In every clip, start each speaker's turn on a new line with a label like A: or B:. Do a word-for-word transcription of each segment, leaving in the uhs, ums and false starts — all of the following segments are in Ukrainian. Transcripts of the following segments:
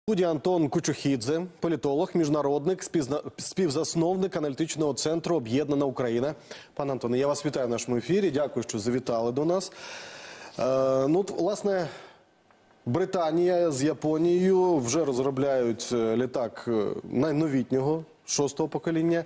A: Студія Антон Кучухідзе, політолог, міжнародник, співзасновник аналітичного центру «Об'єднана Україна». Пане Антоне, я вас вітаю в нашому ефірі. Дякую, що завітали до нас. Е, ну, власне, Британія з Японією вже розробляють літак найновітнього, шостого покоління.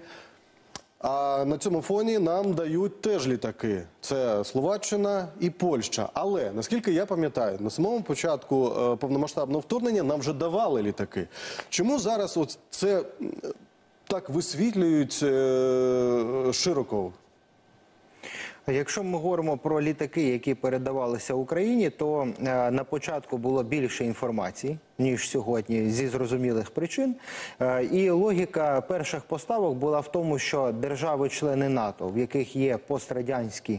A: А на цьому фоні нам дають теж літаки. Це Словаччина і Польща. Але, наскільки я пам'ятаю, на самому початку е, повномасштабного вторгнення нам вже давали літаки. Чому зараз от це так висвітлюють е, широко?
B: Якщо ми говоримо про літаки, які передавалися Україні, то е, на початку було більше інформації, ніж сьогодні, зі зрозумілих причин. Е, і логіка перших поставок була в тому, що держави-члени НАТО, в яких є пострадянські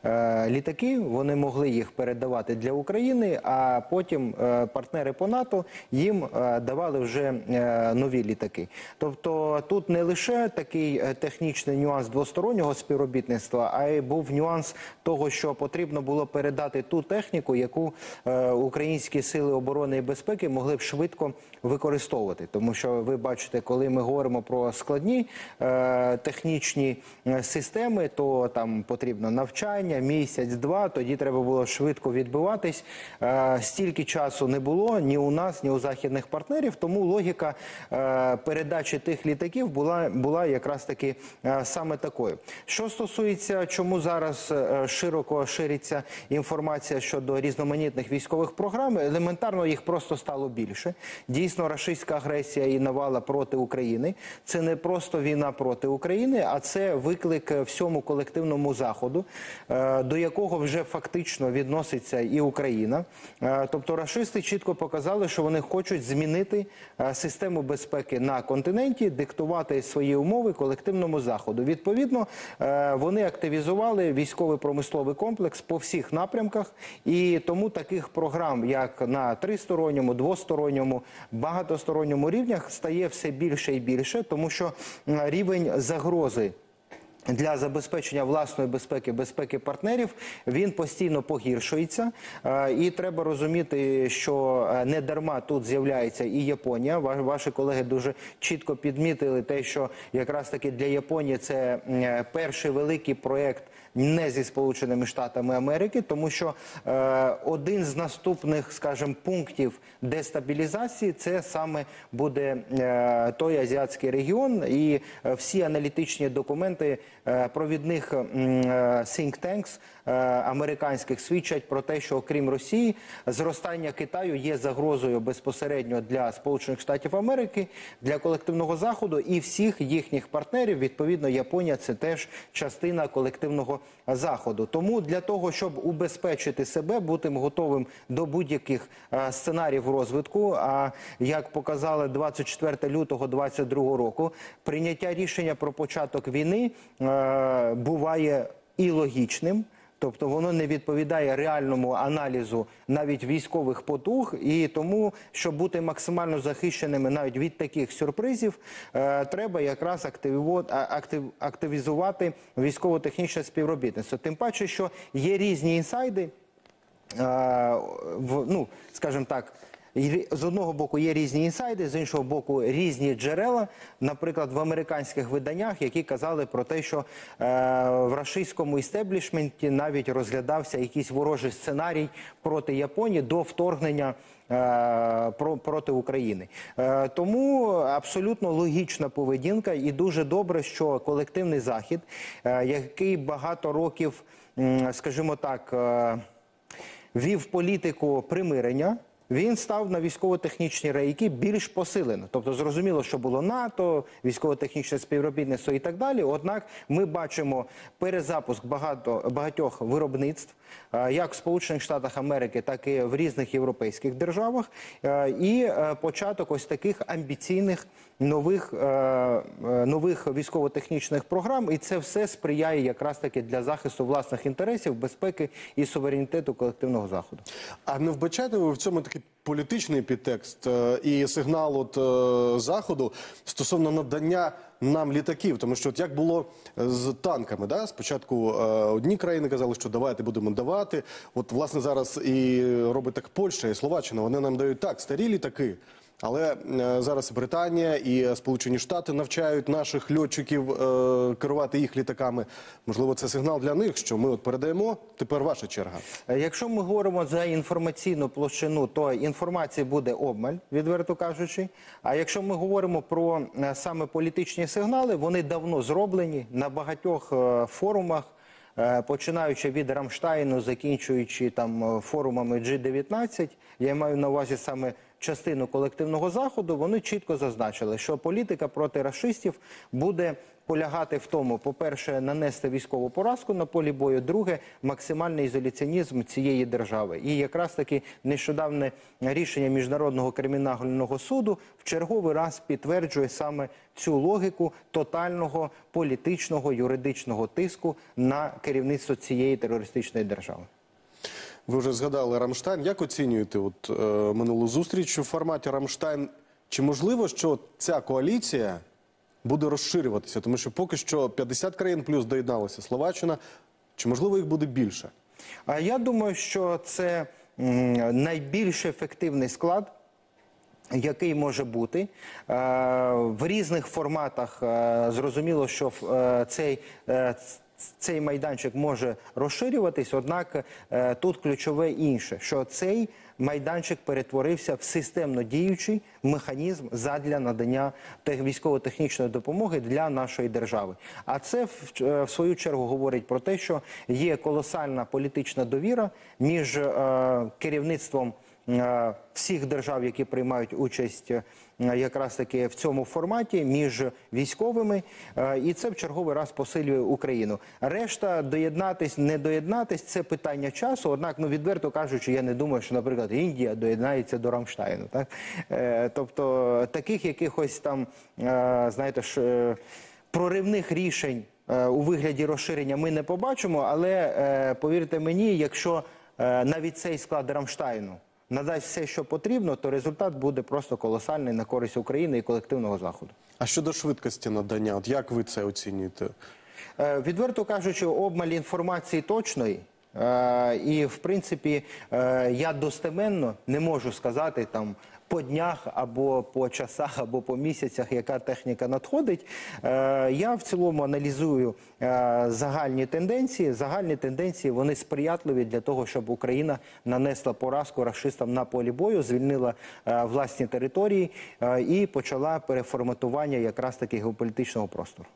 B: е, літаки, вони могли їх передавати для України, а потім е, партнери по НАТО їм е, давали вже е, нові літаки. Тобто тут не лише такий технічний нюанс двостороннього співробітництва, а й був нюанс того, що потрібно було передати ту техніку, яку е, українські сили оборони і безпеки могли б швидко використовувати. Тому що ви бачите, коли ми говоримо про складні е, технічні системи, то там потрібно навчання, місяць-два, тоді треба було швидко відбиватись. Е, стільки часу не було ні у нас, ні у західних партнерів, тому логіка е, передачі тих літаків була, була якраз таки е, саме такою. Що стосується, чому зараз е, широко шириться інформація щодо різноманітних військових програм, елементарно їх просто стало більше. Дійсно, рашистська агресія і навала проти України – це не просто війна проти України, а це виклик всьому колективному Заходу, до якого вже фактично відноситься і Україна. Тобто рашисти чітко показали, що вони хочуть змінити систему безпеки на континенті, диктувати свої умови колективному Заходу. Відповідно, вони активізували військовий промисловий комплекс по всіх напрямках, і тому таких програм, як на тристоронньому, двосторонньому, багатосторонньому рівнях стає все більше і більше, тому що рівень загрози для забезпечення власної безпеки, безпеки партнерів, він постійно погіршується. І треба розуміти, що не дарма тут з'являється і Японія. Ваші колеги дуже чітко підмітили те, що якраз таки для Японії це перший великий проєкт не зі Сполученими Штатами Америки, тому що е, один з наступних, скажімо, пунктів дестабілізації – це саме буде е, той азіатський регіон, і е, всі аналітичні документи е, провідних е, think tanks е, американських свідчать про те, що окрім Росії, зростання Китаю є загрозою безпосередньо для Сполучених Штатів Америки, для колективного Заходу і всіх їхніх партнерів. Відповідно, Японія – це теж частина колективного Заходу. Тому для того, щоб убезпечити себе, бути готовим до будь-яких сценаріїв розвитку, а як показали двадцять четвертого лютого двадцять другого року, прийняття рішення про початок війни е, буває і логічним. Тобто воно не відповідає реальному аналізу навіть військових потуг, і тому, щоб бути максимально захищеними навіть від таких сюрпризів, е, треба якраз активу, актив, активізувати військово-технічне співробітництво. Тим паче, що є різні інсайди, е, в, ну, скажімо так, з одного боку є різні інсайди, з іншого боку різні джерела, наприклад, в американських виданнях, які казали про те, що е, в рашистському істеблішменті навіть розглядався якийсь ворожий сценарій проти Японії до вторгнення е, про, проти України. Е, тому абсолютно логічна поведінка, і дуже добре, що колективний Захід, е, який багато років, е, скажімо так, е, вів політику примирення, він став на військово-технічні рейки більш посилено. Тобто зрозуміло, що було НАТО, військово-технічне співробітництво і так далі. Однак ми бачимо перезапуск багато, багатьох виробництв, як в Сполучених Штатах Америки, так і в різних європейських державах. І початок ось таких амбіційних нових, нових військово-технічних програм. І це все сприяє якраз таки для захисту власних інтересів, безпеки і суверенітету колективного Заходу.
A: А не вбачаєте ви в цьому такий політичний підтекст е, і сигнал от, е, Заходу стосовно надання нам літаків? Тому що от як було з танками, да? Спочатку е, одні країни казали, що давайте будемо давати. От власне зараз і робить так Польща і Словаччина, вони нам дають так, старі літаки, Але е, зараз Британія і Сполучені Штати навчають наших льотчиків е, керувати їх літаками. Можливо, це сигнал для них, що ми от передаємо, тепер ваша черга.
B: Якщо ми говоримо за інформаційну площину, то інформації буде обмаль, відверто кажучи. А якщо ми говоримо про е, саме політичні сигнали, вони давно зроблені на багатьох е, форумах, е, починаючи від Рамштайну, закінчуючи там форумами джі дев'ятнадцять, я маю на увазі саме частину колективного заходу, вони чітко зазначили, що політика проти рашистів буде полягати в тому, по-перше, нанести військову поразку на полі бою, друге, максимальний ізоляціонізм цієї держави. І якраз таки нещодавне рішення Міжнародного кримінального суду в черговий раз підтверджує саме цю логіку тотального політичного, юридичного тиску на керівництво цієї терористичної держави.
A: Ви вже згадали Рамштайн. Як оцінюєте от, е, минулу зустріч у форматі Рамштайн? Чи можливо, що ця коаліція буде розширюватися? Тому що поки що п'ятдесят країн плюс доєдналися Словаччина. Чи можливо їх буде більше?
B: А я думаю, що це м, найбільш ефективний склад, який може бути. Е, в різних форматах е, зрозуміло, що е, цей е, Цей майданчик може розширюватись, однак е, тут ключове інше, що цей майданчик перетворився в системно діючий механізм задля надання військово-технічної допомоги для нашої держави. А це в, в свою чергу говорить про те, що є колосальна політична довіра між е, керівництвом е, всіх держав, які приймають участь е, якраз таки в цьому форматі, між військовими, е, і це в черговий раз посилює Україну. Решта, доєднатись, не доєднатись, це питання часу, однак, ну, відверто кажучи, я не думаю, що, наприклад, Індія доєднається до Рамштайну. Так? Е, тобто, таких якихось там, е, знаєте ж, е, проривних рішень е, у вигляді розширення ми не побачимо, але, е, повірте мені, якщо е, навіть цей склад Рамштайну надасть все, що потрібно, то результат буде просто колосальний на користь України і колективного Заходу.
A: А щодо швидкості надання, от як ви це оцінюєте?
B: Е, відверто кажучи, обмаль інформації точної. Е, і, в принципі, е, я достеменно не можу сказати там по днях, або по часах, або по місяцях, яка техніка надходить. Е, я в цілому аналізую е, загальні тенденції. Загальні тенденції, вони сприятливі для того, щоб Україна нанесла поразку рашистам на полі бою, звільнила е, власні території е, і почала переформатування якраз таки геополітичного простору.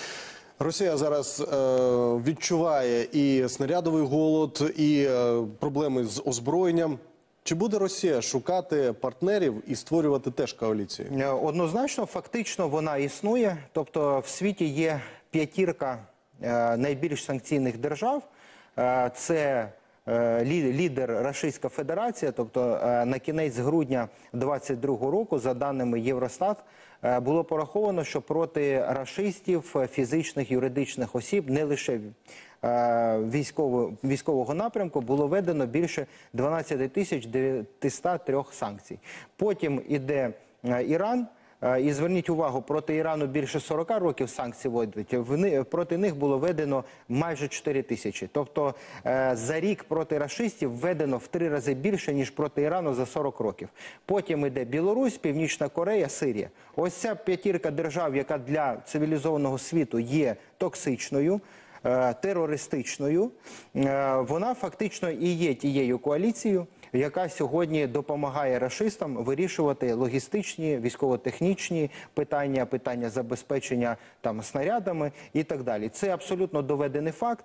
A: Росія зараз е, відчуває і снарядовий голод, і е, проблеми з озброєнням. Чи буде Росія шукати партнерів і створювати теж коаліції?
B: Однозначно, фактично вона існує. Тобто в світі є п'ятірка е, найбільш санкційних держав. Е, це е, лі, лідер Російська Федерація. Тобто е, на кінець грудня двадцять другого року, за даними Євростат, е, було пораховано, що проти рашистів, фізичних, юридичних осіб, не лише Військового, військового напрямку, було введено більше дванадцять тисяч дев'ятсот три санкцій. Потім іде Іран, і зверніть увагу, проти Ірану більше сорока років санкцій вводять, проти них було введено майже чотири тисячі. Тобто за рік проти рашистів введено в три рази більше, ніж проти Ірану за сорок років. Потім іде Білорусь, Північна Корея, Сирія. Ось ця п'ятірка держав, яка для цивілізованого світу є токсичною, терористичною, вона фактично і є тією коаліцією, яка сьогодні допомагає рашистам вирішувати логістичні, військово-технічні питання, питання забезпечення там снарядами і так далі. Це абсолютно доведений факт.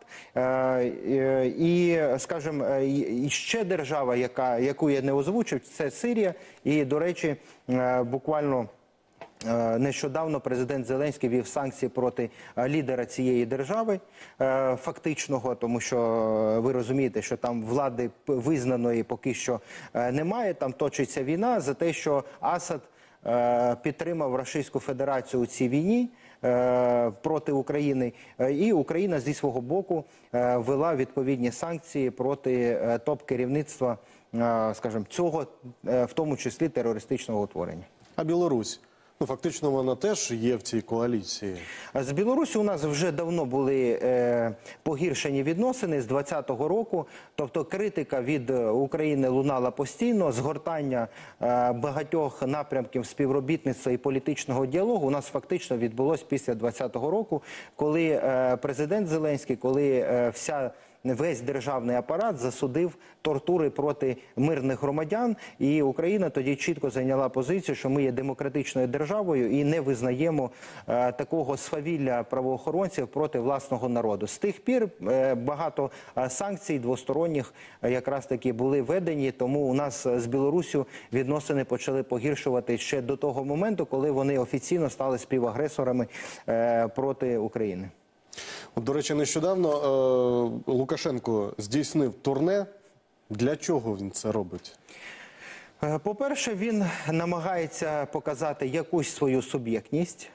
B: І, скажімо, ще держава, яка, яку я не озвучив, це Сирія. І, до речі, буквально нещодавно президент Зеленський ввів санкції проти лідера цієї держави, фактичного, тому що ви розумієте, що там влади визнаної поки що немає, там точиться війна за те, що Асад підтримав Російську Федерацію у цій війні проти України, і Україна зі свого боку ввела відповідні санкції проти топ-керівництва, скажімо, цього, в тому числі терористичного утворення.
A: А Білорусь? Ну, фактично, вона теж є в цій коаліції.
B: З Білорусі у нас вже давно були е, погіршені відносини з двадцятого року. Тобто критика від України лунала постійно, згортання е, багатьох напрямків співробітництва і політичного діалогу у нас фактично відбулось після двадцятого року, коли е, президент Зеленський, коли е, вся весь державний апарат засудив тортури проти мирних громадян, і Україна тоді чітко зайняла позицію, що ми є демократичною державою і не визнаємо е, такого свавілля правоохоронців проти власного народу. З тих пір е, багато е, санкцій двосторонніх е, якраз таки були введені, тому у нас з Білоруссю відносини почали погіршувати ще до того моменту, коли вони офіційно стали співагресорами е, проти України.
A: От, до речі, нещодавно е, Лукашенко здійснив турне. Для чого він це робить?
B: По-перше, він намагається показати якусь свою суб'єктність.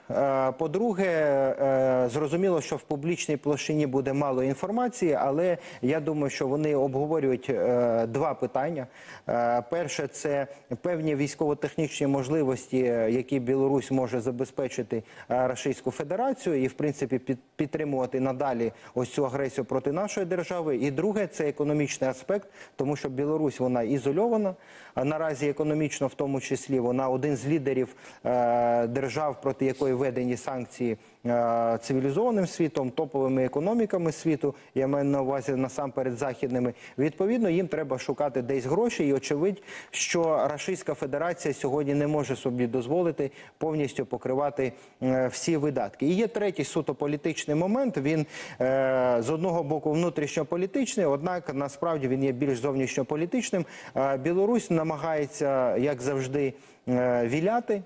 B: По-друге, зрозуміло, що в публічній площині буде мало інформації, але я думаю, що вони обговорюють два питання. Перше – це певні військово-технічні можливості, які Білорусь може забезпечити Російську Федерацію і, в принципі, підтримувати надалі ось цю агресію проти нашої держави. І друге – це економічний аспект, тому що Білорусь, вона ізольована, наразі економічно в тому числі, вона один з лідерів е, держав, проти якої введені санкції е, цивілізованим світом, топовими економіками світу, я маю на увазі насамперед західними. Відповідно, їм треба шукати десь гроші, і очевидь, що Російська Федерація сьогодні не може собі дозволити повністю покривати е, всі видатки. І є третій суто політичний момент, він е, з одного боку внутрішньополітичний, однак насправді він є більш зовнішньополітичним. Е, Білорусь намагається, як завжди, віляти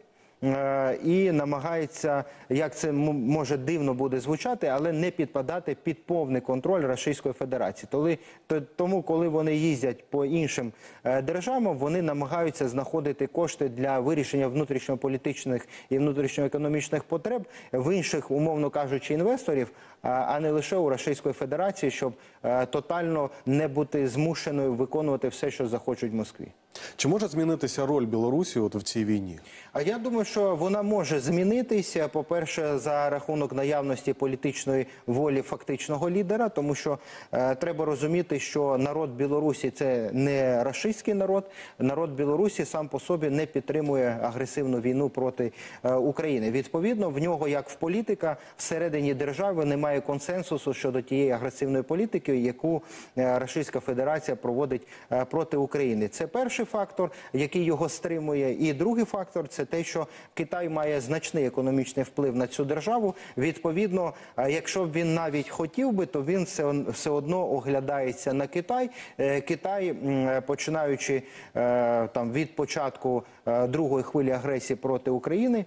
B: і намагається, як це може дивно буде звучати, але не підпадати під повний контроль Російської Федерації. Тому, коли вони їздять по іншим державам, вони намагаються знаходити кошти для вирішення внутрішньополітичних і внутрішньоекономічних потреб в інших, умовно кажучи, інвесторів, а не лише у Російської Федерації, щоб тотально не бути змушеною виконувати все, що захочуть в Москві.
A: Чи може змінитися роль Білорусі от в цій війні?
B: А я думаю, що вона може змінитися, по-перше, за рахунок наявності політичної волі фактичного лідера, тому що е, треба розуміти, що народ Білорусі – це не рашистський народ. Народ Білорусі сам по собі не підтримує агресивну війну проти е, України. Відповідно, в нього, як в політика, всередині держави немає консенсусу щодо тієї агресивної політики, яку е, Російська Федерація проводить е, проти України. Це перший фактор, який його стримує. І другий фактор – це те, що Китай має значний економічний вплив на цю державу. Відповідно, якщо б він навіть хотів би, то він все, все одно оглядається на Китай. Китай, починаючи там, від початку другої хвилі агресії проти України,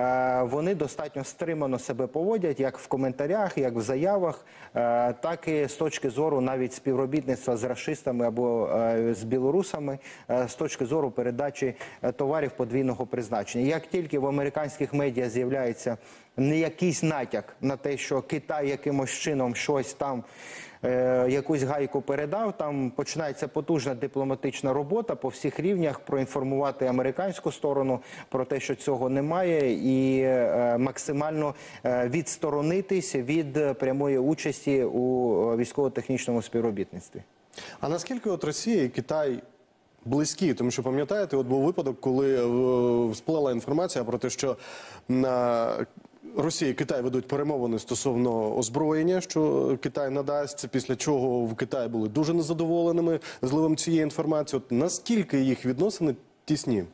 B: вони достатньо стримано себе поводять, як в коментарях, як в заявах, так і з точки зору навіть співробітництва з рашистами або з білорусами, з точки зору передачі товарів подвійного призначення. Як тільки в американських медіа з'являється не якийсь натяк на те, що Китай якимось чином щось там, е, якусь гайку передав, там починається потужна дипломатична робота по всіх рівнях, проінформувати американську сторону про те, що цього немає, і е, максимально е, відсторонитись від прямої участі у військово-технічному співробітництві.
A: А наскільки от Росія і Китай близькі? Тому що, пам'ятаєте, от був випадок, коли всплила інформація про те, що на Росія і Китай ведуть перемовини стосовно озброєння, що Китай надасть, після чого в Китаї були дуже незадоволеними зливом цієї інформації. От наскільки їх відносини тісні?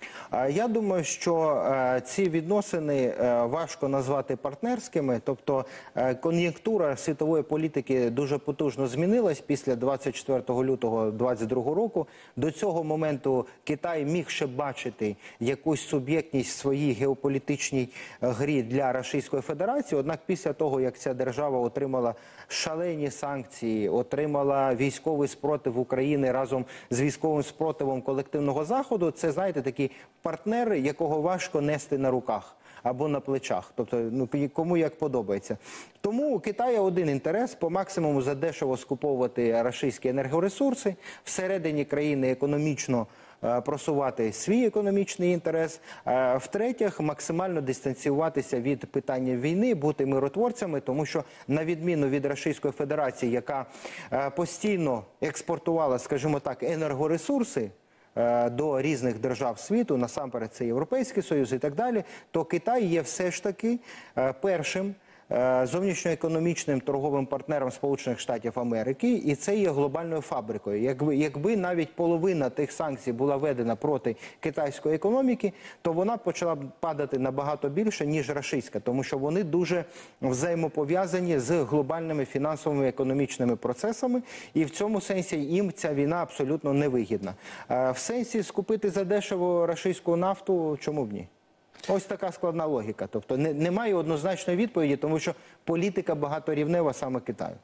B: Я думаю, що ці відносини важко назвати партнерськими, тобто кон'юнктура світової політики дуже потужно змінилась після двадцять четвертого лютого двадцять другого року. До цього моменту Китай міг ще бачити якусь суб'єктність в своїй геополітичній грі для Російської Федерації, однак після того, як ця держава отримала шалені санкції, отримала військовий спротив України разом з військовим спротивом колективного Заходу, це, знаєте, такий партнер, якого важко нести на руках або на плечах, тобто ну, кому як подобається. Тому у Китаю один інтерес – по максимуму задешево скуповувати російські енергоресурси, всередині країни економічно е, просувати свій економічний інтерес. Е, В-третіх, максимально дистанціюватися від питання війни, бути миротворцями, тому що на відміну від Російської Федерації, яка е, постійно експортувала, скажімо так, енергоресурси е, до різних держав світу, насамперед це Європейський Союз і так далі, то Китай є все ж таки е, першим е, зовнішньоекономічним торговим партнером Сполучених Штатів Америки, і це є глобальною фабрикою. Якби, якби навіть половина тих санкцій була введена проти китайської економіки, то вона почала б падати набагато більше, ніж російська, тому що вони дуже взаємопов'язані з глобальними фінансовими економічними процесами, і в цьому сенсі їм ця війна абсолютно невигідна. Е, В сенсі скупити задешево російську нафту, чому б ні? Ось така складна логіка. Тобто не, немає однозначної відповіді, тому що політика багаторівнева саме Китаю.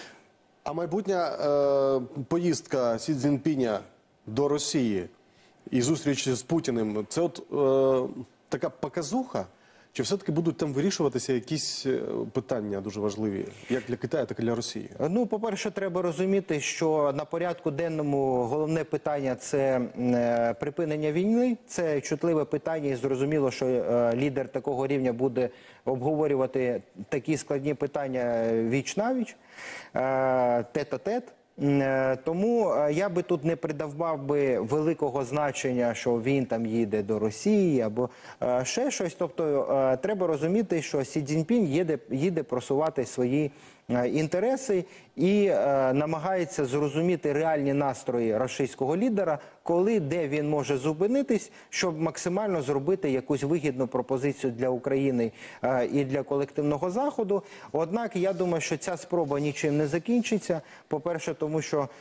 A: А майбутня е, поїздка Сі Цзіньпіня до Росії і зустріч з Путіним – це от е, така показуха? Чи все-таки будуть там вирішуватися якісь е, питання дуже важливі, як для Китаю, так і для Росії?
B: Ну, по-перше, треба розуміти, що на порядку денному головне питання – це е, припинення війни. Це чутливе питання, і зрозуміло, що е, лідер такого рівня буде обговорювати такі складні питання віч-навіч, е, тет-а-тет. Е, Тому е, я би тут не придавав би великого значення, що він там їде до Росії або е, ще щось. Тобто е, треба розуміти, що Сі Цзіньпінь їде, їде просувати свої е, інтереси і е, намагається зрозуміти реальні настрої російського лідера, коли, де він може зупинитись, щоб максимально зробити якусь вигідну пропозицію для України е, і для колективного Заходу. Однак, я думаю, що ця спроба нічим не закінчиться. По-перше, тому що е,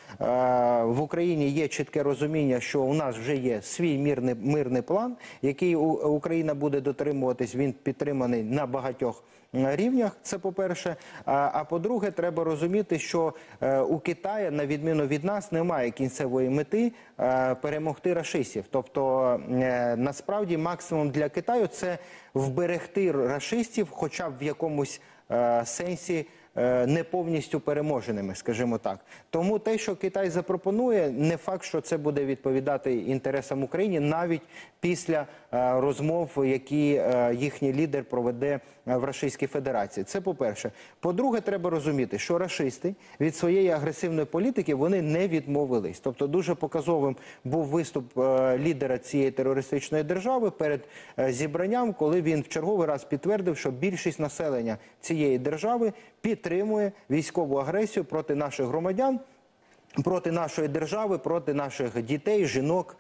B: в Україні є чітке розуміння, що у нас вже є свій мирний, мирний план, який у, Україна буде дотримуватись, він підтриманий на багатьох рівнях, це по-перше. А, а по-друге, треба розуміти, що е, у Китаї, на відміну від нас, немає кінцевої мети е, перемогти рашистів. Тобто, е, насправді, максимум для Китаю – це вберегти рашистів, хоча б в якомусь е, сенсі, не повністю переможеними, скажімо так. Тому те, що Китай запропонує, не факт, що це буде відповідати інтересам України, навіть після е, розмов, які е, їхній лідер проведе в Російській Федерації. Це по-перше. По-друге, треба розуміти, що рашисти від своєї агресивної політики вони не відмовились. Тобто дуже показовим був виступ е, лідера цієї терористичної держави перед е, зібранням, коли він в черговий раз підтвердив, що більшість населення цієї держави підтримує військову агресію проти наших громадян, проти нашої держави, проти наших дітей, жінок,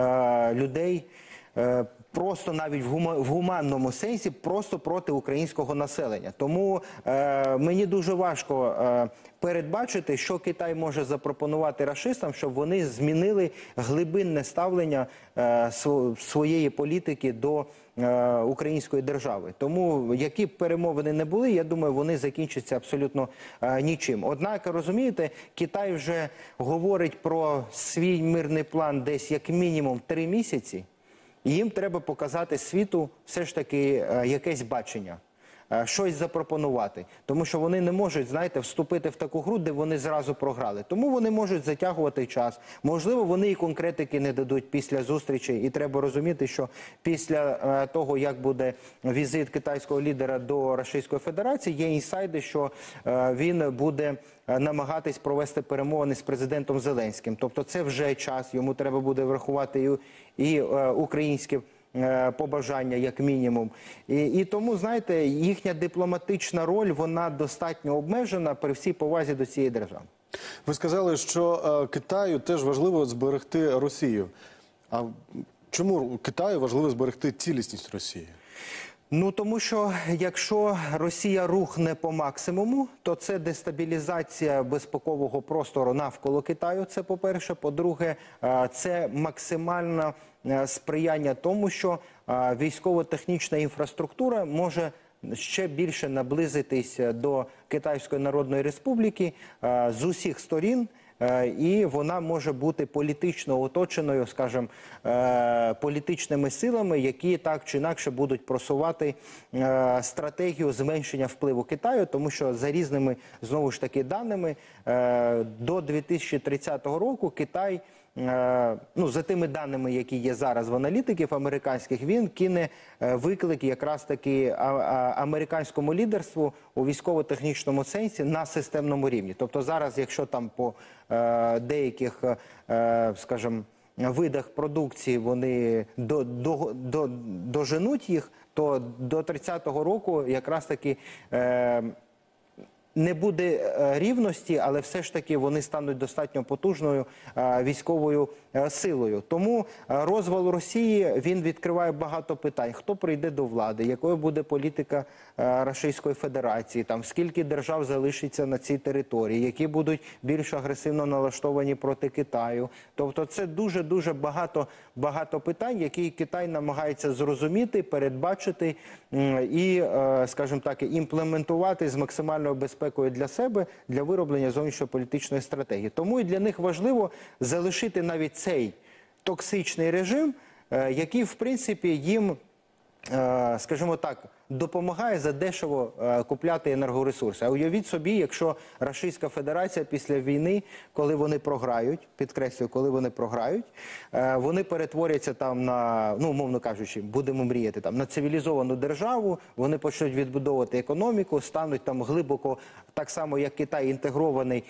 B: е, людей, е, просто навіть в, гума, в гуманному сенсі, просто проти українського населення. Тому е, мені дуже важко е, передбачити, що Китай може запропонувати рашистам, щоб вони змінили глибинне ставлення е, своєї політики до е, української держави. Тому, які б перемовини не були, я думаю, вони закінчаться абсолютно е, нічим. Однак, розумієте, Китай вже говорить про свій мирний план десь як мінімум три місяці. І їм треба показати світу все ж таки е, якесь бачення, е, щось запропонувати. Тому що вони не можуть, знаєте, вступити в таку гру, де вони зразу програли. Тому вони можуть затягувати час. Можливо, вони і конкретики не дадуть після зустрічі. І треба розуміти, що після е, того, як буде візит китайського лідера до Російської Федерації, є інсайди, що е, він буде намагатись провести перемовини з президентом Зеленським. Тобто це вже час, йому треба буде врахувати і, і е, українське е, побажання, як мінімум. І, і тому, знаєте, їхня дипломатична роль, вона достатньо обмежена при всій повазі до цієї держави.
A: Ви сказали, що е, Китаю теж важливо зберегти Росію. А чому Китаю важливо зберегти цілісність Росії?
B: Ну, тому що якщо Росія рухне по максимуму, то це дестабілізація безпекового простору навколо Китаю, це по-перше. По-друге, це максимальне сприяння тому, що військово-технічна інфраструктура може ще більше наблизитись до Китайської Народної Республіки з усіх сторін. І вона може бути політично оточеною, скажімо, політичними силами, які так чи інакше будуть просувати стратегію зменшення впливу Китаю, тому що за різними, знову ж таки, даними, до дві тисячі тридцятого року Китай ну, за тими даними, які є зараз в аналітиків американських, він кине виклик якраз таки американському лідерству у військово-технічному сенсі на системному рівні. Тобто зараз, якщо там по деяких, скажімо, видах продукції вони до, до, до, доженуть їх, то до тридцятого року якраз таки е, не буде рівності, але все ж таки вони стануть достатньо потужною е, військовою е, силою. Тому розвал Росії, він відкриває багато питань. Хто прийде до влади, якою буде політика е, Російської Федерації, там, скільки держав залишиться на цій території, які будуть більш агресивно налаштовані проти Китаю. Тобто це дуже-дуже багато, багато питань, які Китай намагається зрозуміти, передбачити е, і, е, скажімо так, імплементувати з максимальною безпекою для себе, для вироблення зовнішньополітичної стратегії. Тому і для них важливо залишити навіть цей токсичний режим, який, в принципі, їм, скажімо так, допомагає задешево купляти енергоресурси. А уявіть собі, якщо Російська Федерація після війни, коли вони програють, підкреслюю, коли вони програють, вони перетворяться там на, ну, умовно кажучи, будемо мріяти, там, на цивілізовану державу, вони почнуть відбудовувати економіку, стануть там глибоко, так само як Китай, інтегрований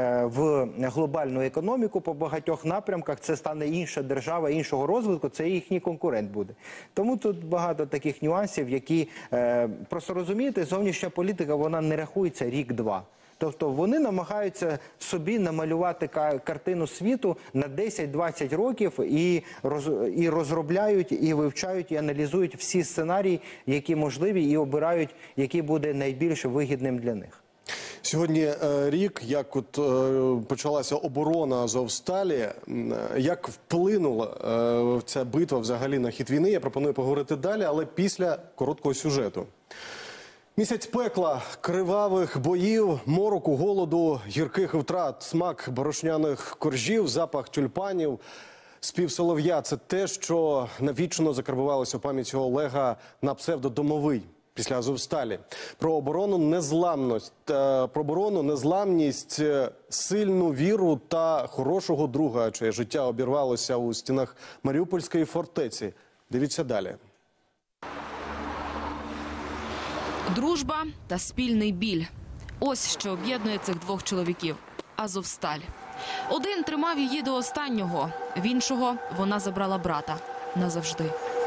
B: в глобальну економіку по багатьох напрямках, це стане інша держава, іншого розвитку, це їхній конкурент буде. Тому тут багато таких нюансів, які просто розумієте, зовнішня політика, вона не рахується рік-два. Тобто вони намагаються собі намалювати картину світу на десять-двадцять років і, роз, і розробляють, і вивчають, і аналізують всі сценарії, які можливі, і обирають, який буде найбільш вигідним для них.
A: Сьогодні е, рік, як от е, почалася оборона Азовсталі, е, як вплинула е, ця битва взагалі на хід війни, я пропоную поговорити далі, але після короткого сюжету. Місяць пекла, кривавих боїв, мороку, голоду, гірких втрат, смак борошняних коржів, запах тюльпанів, спів солов'я – це те, що навічно закарбувалося в пам'яті Олега на псевдодомовий. Після Азовсталі. Про оборону, незламність, про оборону, незламність, сильну віру та хорошого друга, чиє життя обірвалося у стінах Маріупольської фортеці. Дивіться далі.
C: Дружба та спільний біль. Ось що об'єднує цих двох чоловіків. Азовсталь. Один тримав її до останнього, в іншого вона забрала брата назавжди.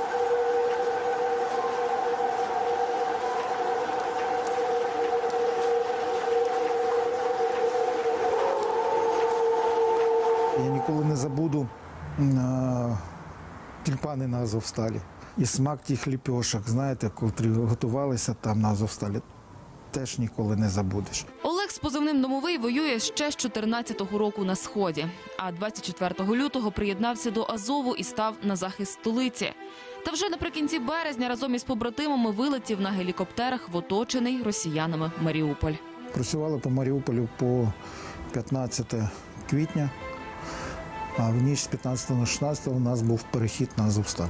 D: Я ніколи не забуду а, тюльпани на Азовсталі. І смак тих ліпьошок, знаєте, котрі готувалися там на Азовсталі, теж ніколи не забудеш.
C: Олег з позивним «Домовий» воює ще з чотирнадцятого року на Сході. А двадцять четвертого лютого приєднався до Азову і став на захист столиці. Та вже наприкінці березня разом із побратимами вилетів на гелікоптерах в оточений росіянами Маріуполь.
D: Працювали по Маріуполю по п'ятнадцяте квітня. А в ніч з п'ятнадцятого на шістнадцяте у нас був перехід на Азовсталь.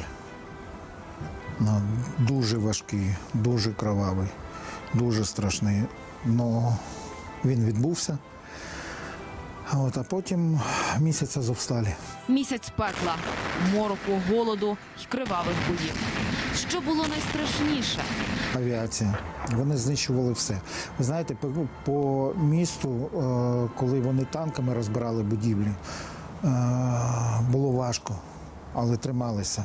D: Дуже важкий, дуже кровавий, дуже страшний. Но він відбувся. От, а потім місяць Азовсталі.
C: Місяць пекла, мороку, голоду й кривавих боїв. Що було найстрашніше?
D: Авіація. Вони знищували все. Ви знаєте, по, по місту, коли вони танками розбирали будівлі, було важко, але трималися.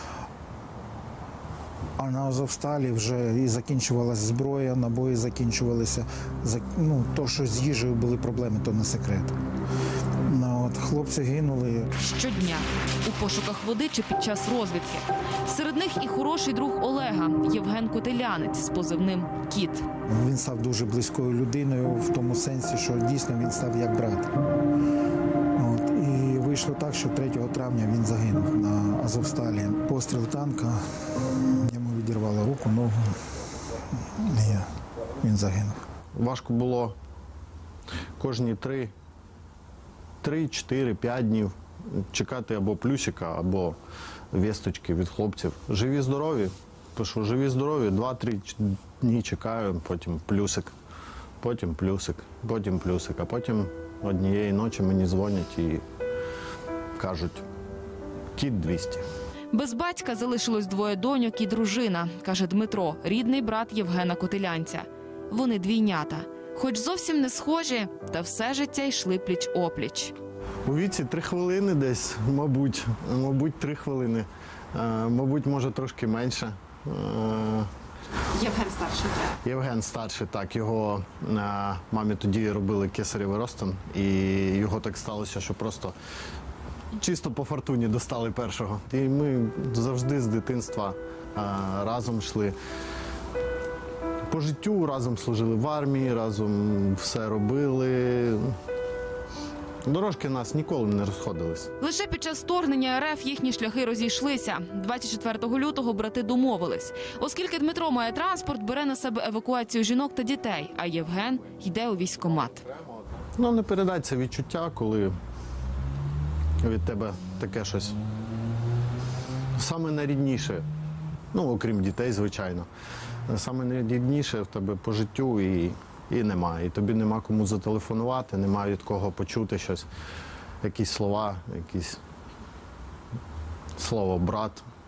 D: А на Азовсталі вже і закінчувалася зброя, набої закінчувалися. Ну, то, що з їжею були проблеми, то не секрет. Ну, от, хлопці гинули.
C: Щодня у пошуках води чи під час розвідки. Серед них і хороший друг Олега Євген Котелянець з позивним «Кіт».
D: Він став дуже близькою людиною в тому сенсі, що дійсно він став як брат. От, і вийшло так, що третього травня він загинув на Азовсталі. Постріл танка, йому відірвало руку, ногу, і він загинув.
E: Важко було кожні три, три, чотири, п'ять днів чекати або плюсика, або вісточки від хлопців. Живі, здорові, пишу, живі, здорові, два-три дні чекаю, потім плюсик, потім плюсик, потім плюсик, а потім однієї ночі мені дзвонять і кажуть, кіт двісті.
C: Без батька залишилось двоє доньок і дружина, каже Дмитро, рідний брат Євгена Котелянця. Вони двійнята. Хоч зовсім не схожі, та все життя йшли пліч-опліч.
E: У віці три хвилини десь, мабуть, мабуть, три хвилини. Е, мабуть, може трошки менше. Е,
C: Євген старший.
E: Євген старший, так, його е, мамі тоді робили кесаревий розтин, і його так сталося, що просто чисто по фортуні достали першого. І ми завжди з дитинства е, разом йшли. По життю разом служили в армії, разом все робили. Дорожки нас ніколи не розходились.
C: Лише під час вторгнення РФ їхні шляхи розійшлися. двадцять четвертого лютого брати домовились. Оскільки Дмитро має транспорт, бере на себе евакуацію жінок та дітей, а Євген йде у військкомат.
E: Ну, не передається відчуття, коли від тебе таке щось саме найрідніше, ну, окрім дітей, звичайно. Саме найрідніше в тебе по життю і, і немає. І тобі нема кому зателефонувати, немає від кого почути щось, якісь слова, якісь слово «брат».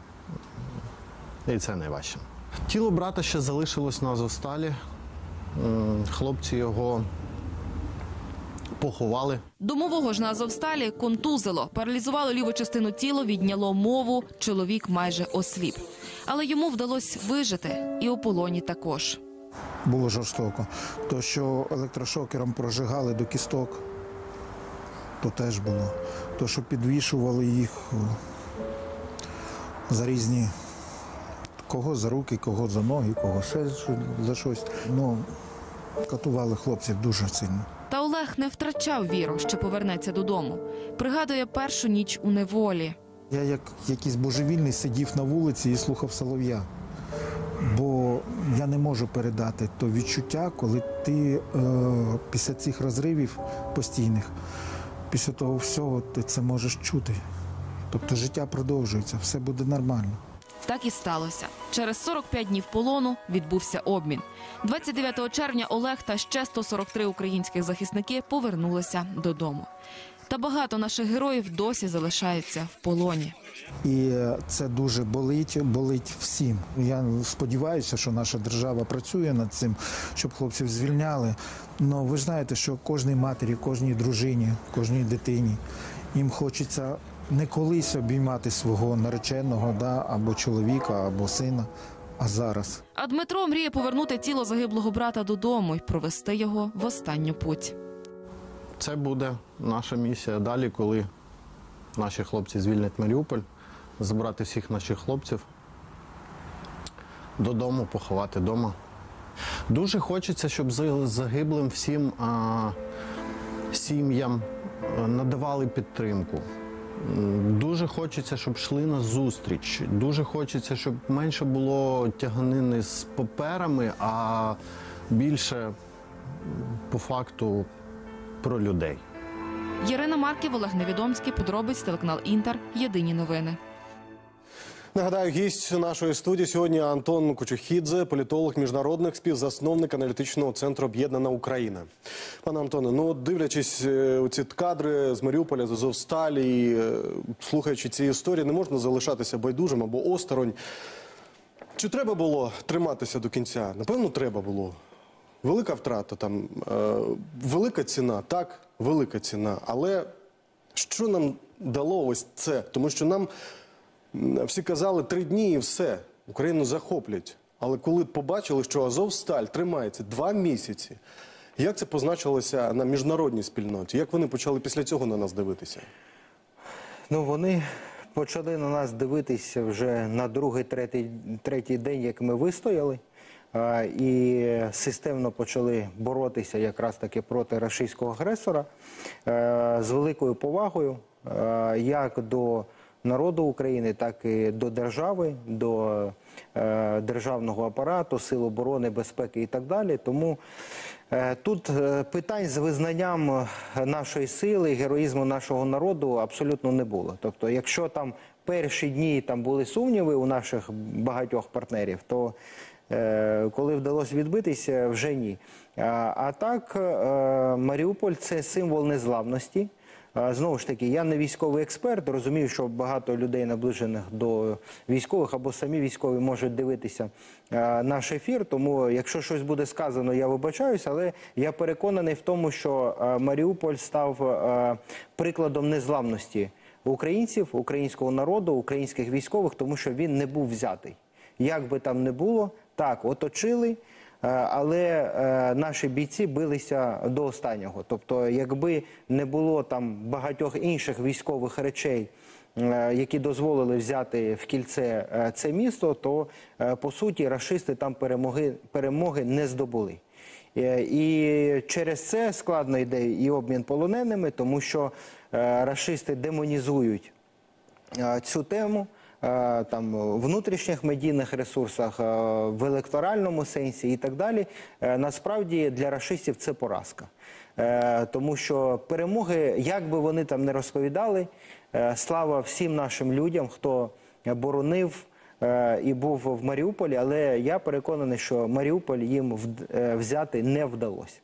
E: І це найважче. Тіло брата ще залишилось на Азовсталі. Хлопці його поховали.
C: Домового ж на Азовсталі контузило, паралізувало ліву частину тіла, відняло мову, чоловік майже осліп. Але йому вдалося вижити і у полоні також.
D: Було жорстоко. То, що електрошокером прожигали до кісток, то теж було. То, що підвішували їх за різні, кого за руки, кого за ноги, кого ще за щось. Ну, катували хлопців дуже сильно.
C: Та Олег не втрачав віру, що повернеться додому. Пригадує першу ніч у неволі.
D: Я як якийсь божевільний сидів на вулиці і слухав солов'я. Бо я не можу передати то відчуття, коли ти е, після цих розривів постійних, після того всього ти це можеш чути. Тобто життя продовжується, все буде нормально.
C: Так і сталося. Через сорок п'ять днів полону відбувся обмін. двадцять дев'ятого червня Олег та ще сто сорок три українських захисники повернулися додому. Та багато наших героїв досі залишаються в полоні.
D: І це дуже болить, болить всім. Я сподіваюся, що наша держава працює над цим, щоб хлопців звільняли. Але ви ж знаєте, що кожній матері, кожній дружині, кожній дитині їм хочеться не колись обіймати свого нареченого, да, або чоловіка, або сина, а зараз.
C: А Дмитро мріє повернути тіло загиблого брата додому і провести його в останню путь.
E: Це буде наша місія далі, коли наші хлопці звільнять Маріуполь, забрати всіх наших хлопців додому, поховати вдома. Дуже хочеться, щоб загиблим всім а, сім'ям надавали підтримку. Дуже хочеться, щоб йшли на зустріч. Дуже хочеться, щоб менше було тяганини з паперами, а більше по факту про людей.
C: Ярина Марків, Олег Невідомський, подробиць, телеканал «Інтер», єдині новини.
A: Нагадаю, гість нашої студії сьогодні Антон Кочухідзе, політолог, міжнародник, співзасновник аналітичного центру «Об'єднана Україна». Пане Антоне, ну дивлячись у ці кадри з Маріуполя, з Азовсталі, і слухаючи ці історії, не можна залишатися байдужим або осторонь. Чи треба було триматися до кінця? Напевно, треба було. Велика втрата, там, е, велика ціна, так, велика ціна. Але що нам дало ось це? Тому що нам всі казали три дні і все, Україну захоплять. Але коли побачили, що Азовсталь тримається два місяці, як це позначилося на міжнародній спільноті? Як вони почали після цього на нас дивитися?
B: Ну, вони почали на нас дивитися вже на другий, третій, третій день, як ми вистояли. І системно почали боротися якраз таки проти рашистського агресора з великою повагою як до народу України, так і до держави, до державного апарату, сил оборони, безпеки і так далі. Тому тут питань з визнанням нашої сили, героїзму нашого народу абсолютно не було. Тобто, якщо там перші дні там були сумніви у наших багатьох партнерів, то коли вдалося відбитися, вже ні. А так, Маріуполь – це символ незламності, Знову ж таки, я не військовий експерт, розумію, що багато людей, наближених до військових або самі військові, можуть дивитися наш ефір, тому якщо щось буде сказано, я вибачаюсь, але я переконаний в тому, що Маріуполь став прикладом незламності українців, українського народу, українських військових, тому що він не був взятий. Як би там не було, так, оточили, але наші бійці билися до останнього. Тобто, якби не було там багатьох інших військових речей, які дозволили взяти в кільце це місто, то, по суті, рашисти там перемоги, перемоги не здобули. І через це складно йде і обмін полоненими, тому що рашисти демонізують цю тему там, в внутрішніх медійних ресурсах, в електоральному сенсі і так далі. Насправді для рашистів це поразка. Тому що перемоги, як би вони там не розповідали, слава всім нашим людям, хто боронив і був в Маріуполі, але я переконаний, що Маріуполь їм взяти не вдалося.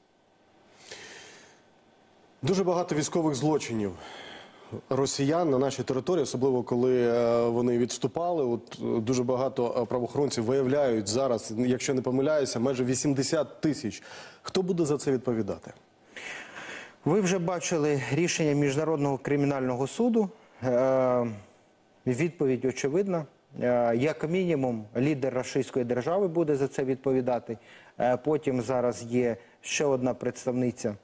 A: Дуже багато військових злочинів росіян на нашій території, особливо коли вони відступали. От дуже багато правоохоронців виявляють зараз, якщо не помиляюся, майже вісімдесят тисяч. Хто буде за це відповідати?
B: Ви вже бачили рішення Міжнародного кримінального суду. Відповідь очевидна. Як мінімум, лідер рашистської держави буде за це відповідати. Потім зараз є ще одна представниця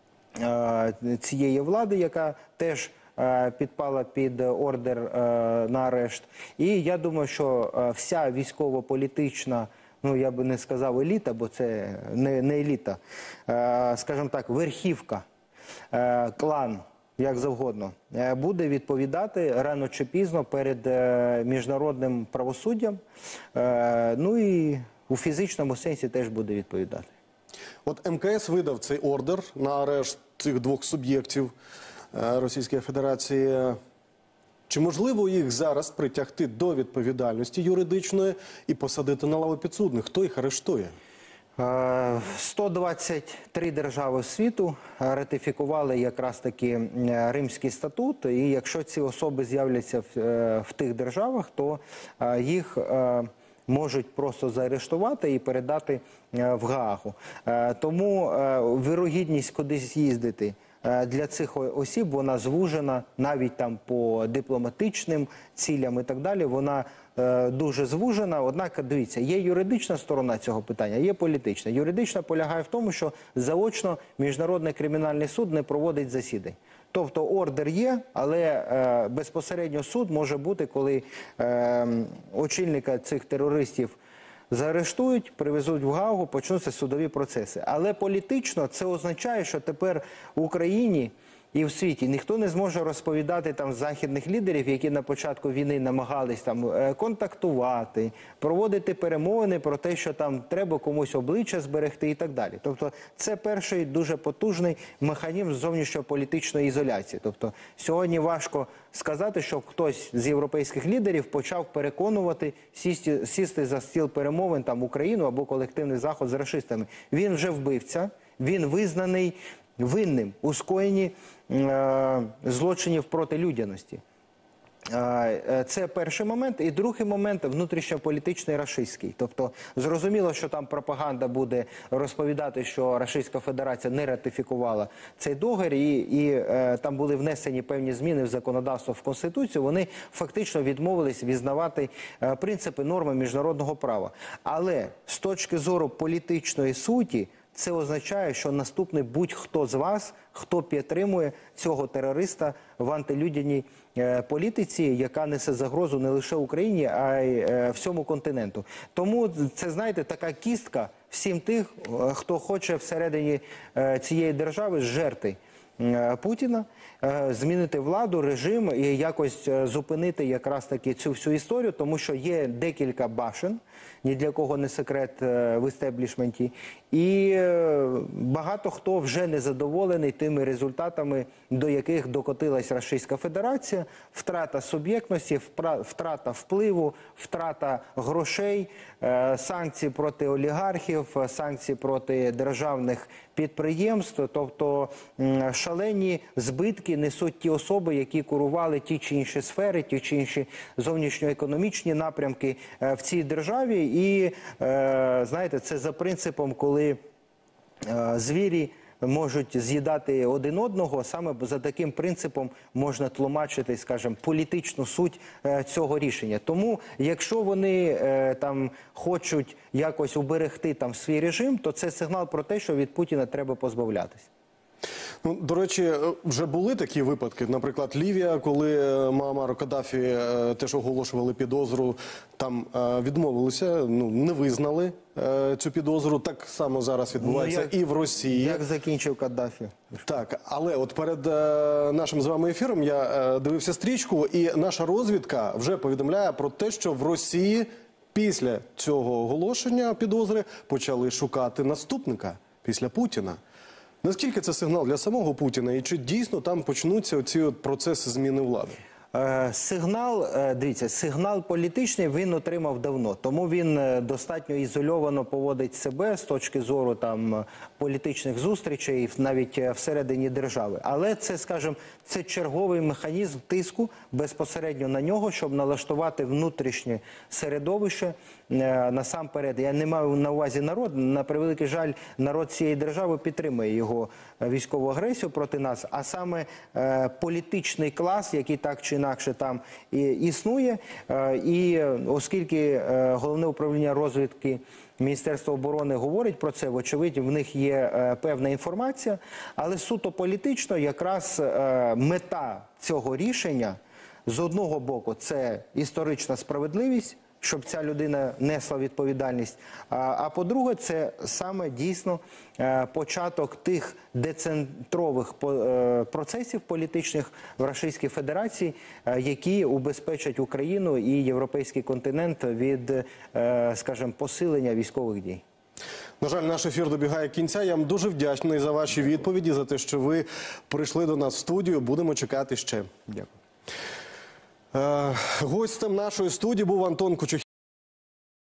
B: цієї влади, яка теж підпала під ордер на арешт. І я думаю, що вся військово-політична, ну я би не сказав еліта, бо це не, не еліта, скажімо так, верхівка, клан, як завгодно, буде відповідати рано чи пізно перед міжнародним правосуддям, ну і у фізичному сенсі теж буде відповідати.
A: От ем ка ес видав цей ордер на арешт цих двох суб'єктів Російської Федерації. Чи можливо їх зараз притягти до відповідальності юридичної і посадити на лаву підсудних? Хто їх арештує?
B: сто двадцять три держави світу ратифікували якраз таки Римський статут, і якщо ці особи з'являться в, в тих державах, то їх можуть просто заарештувати і передати в Гаагу. Тому вірогідність кудись їздити для цих осіб, вона звужена навіть там по дипломатичним цілям і так далі, вона е, дуже звужена. Однак, дивіться, є юридична сторона цього питання, є політична. Юридична полягає в тому, що заочно Міжнародний кримінальний суд не проводить засідань. Тобто ордер є, але е, безпосередньо суд може бути, коли е, очільника цих терористів заарештують, привезуть в Гаагу, почнуться судові процеси. Але політично це означає, що тепер в Україні і в світі ніхто не зможе розповідати там західних лідерів, які на початку війни намагались там контактувати, проводити перемовини про те, що там треба комусь обличчя зберегти і так далі. Тобто це перший дуже потужний механізм зовнішньополітичної ізоляції. Тобто сьогодні важко сказати, що хтось з європейських лідерів почав переконувати сісти, сісти за стіл перемовин там Україну або колективний заход з рашистами. Він вже вбивця, він визнаний винним у скоєнні е, злочинів проти людяності. Е, це перший момент. І другий момент – внутрішньополітичний рашистський. Тобто, зрозуміло, що там пропаганда буде розповідати, що Рашистська Федерація не ратифікувала цей договір, і, і е, там були внесені певні зміни в законодавство, в Конституцію. Вони фактично відмовились визнавати е, принципи, норми міжнародного права. Але з точки зору політичної суті, це означає, що наступний будь-хто з вас, хто підтримує цього терориста в антилюдяній е, політиці, яка несе загрозу не лише Україні, а й е, всьому континенту. Тому це, знаєте, така кістка всім тих, хто хоче всередині е, цієї держави зжерти е, Путіна, е, змінити владу, режим і якось е, зупинити якраз таки цю всю історію, тому що є декілька башен, ні для кого не секрет е, в істеблішменті, і е, багато хто вже не задоволений тими результатами, до яких докотилась Російська Федерація. Втрата суб'єктності, втрата впливу, втрата грошей, е, санкції проти олігархів, санкції проти державних підприємств. Тобто, що шалені збитки несуть ті особи, які курували ті чи інші сфери, ті чи інші зовнішньоекономічні напрямки е, в цій державі. І, е, знаєте, це за принципом, коли е, звірі можуть з'їдати один одного, саме за таким принципом можна тлумачити, скажімо, політичну суть е, цього рішення. Тому, якщо вони е, там хочуть якось уберегти там свій режим, то це сигнал про те, що від Путіна треба позбавлятися.
A: Ну, до речі, вже були такі випадки. Наприклад, Лівія, коли Муаммару Каддафі теж оголошували підозру, там відмовилися, ну, не визнали цю підозру. Так само зараз відбувається
B: Ну, як-
A: і в Росії.
B: Як закінчив Каддафі?
A: Так, але от перед е, нашим з вами ефіром я е, дивився стрічку, і наша розвідка вже повідомляє про те, що в Росії після цього оголошення підозри почали шукати наступника після Путіна. Наскільки це сигнал для самого Путіна, і чи дійсно там почнуться оці от процеси зміни влади?
B: Е, Сигнал, е, дивіться, сигнал політичний він отримав давно, тому він е, достатньо ізольовано поводить себе з точки зору там е, політичних зустрічей, навіть е, всередині держави. Але це, скажімо, це черговий механізм тиску безпосередньо на нього, щоб налаштувати внутрішнє середовище. Е, Насамперед, я не маю на увазі народ, на превеликий жаль, народ цієї держави підтримує його е, військову агресію проти нас, а саме е, політичний клас, який так чи інакше там і, існує. Е, і оскільки е, Головне управління розвідки Міністерства оборони говорить про це, вочевидь, в них є е, певна інформація, але суто політично якраз е, мета цього рішення з одного боку це історична справедливість, щоб ця людина несла відповідальність. А, а по-друге, це саме дійсно е, початок тих децентрових по, е, процесів політичних в Російській Федерації, е, які убезпечать Україну і європейський континент від, е, скажімо, посилення військових дій.
A: На жаль, наш ефір добігає кінця. Я вам дуже вдячний за ваші відповіді, за те, що ви прийшли до нас в студію. Будемо чекати ще.
B: Дякую.
A: Е, Гостем нашої студії був Антон Кучухін.